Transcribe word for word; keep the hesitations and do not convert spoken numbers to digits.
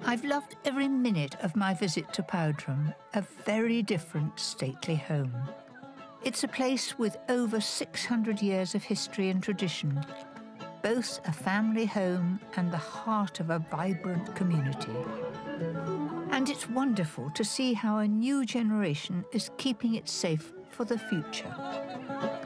I've loved every minute of my visit to Powderham, a very different stately home. It's a place with over six hundred years of history and tradition, both a family home and the heart of a vibrant community. And it's wonderful to see how a new generation is keeping it safe for the future.